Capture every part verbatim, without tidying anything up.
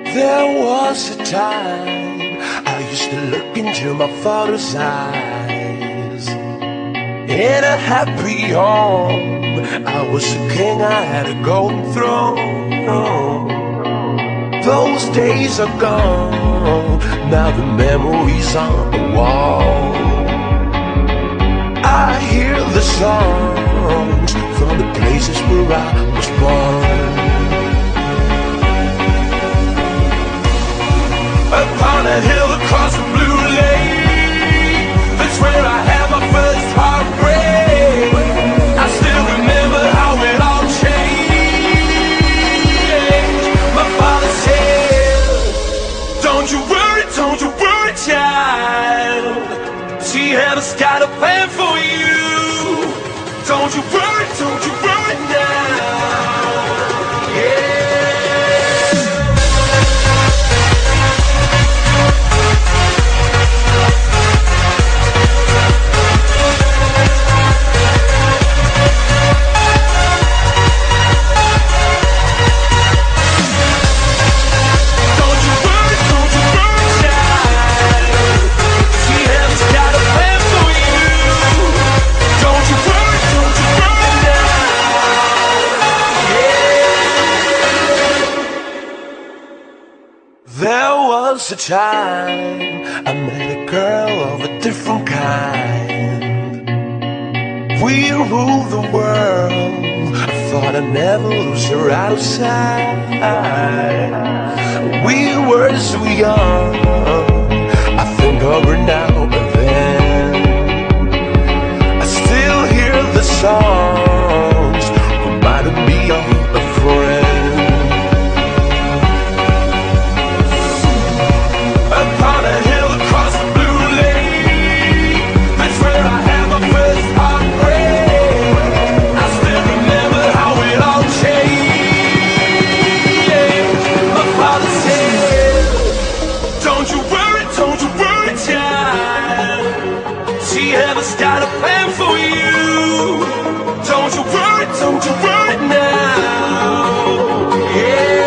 There was a time I used to look into my father's eyes. In a happy home, I was a king, I had a golden throne. Those days are gone, now the memories on the wall. I hear the songs from the places where I was born. Upon a hill across the blue lake, that's where I had my first heartbreak. I still remember how it all changed. My father said, don't you worry, don't you worry, child. See, heaven's got a plan for you. Don't you worry, don't you worry now. Yeah. There was a time I met a girl of a different kind. We ruled the world, I thought I'd never lose her out of sight. We were so young, I think of her now and then. I still hear the songs reminding me of a friend. Upon a hill across the blue lake, that's where I had my first heartbreak. I still remember how it all changed. My father said, don't you worry, don't you worry, child. See, heaven's got a plan for you. Don't you worry, don't you worry now. Yeah.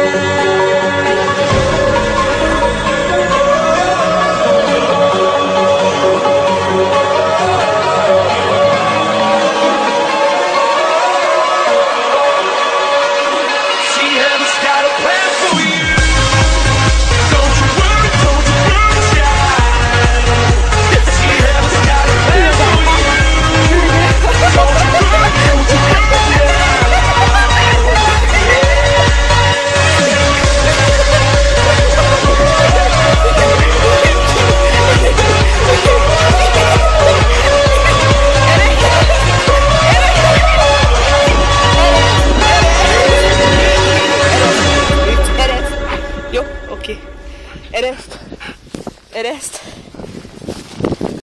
Eres, eres